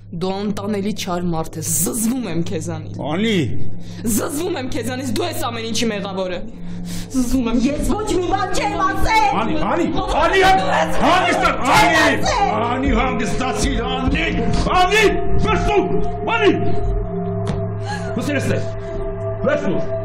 Դու անտանելի չար մարդ ես, զզվում եմ քեզանից։ Անի։ Զզվում եմ քեզանից, դու ես ամեն ինչի մեղավորը։ Զզվում եմ, ես ոչ մի բան չեմ ասել։ Անի, հանգստացիր, Անի, վերցու, Անի։ Ուսերես է, վերցու։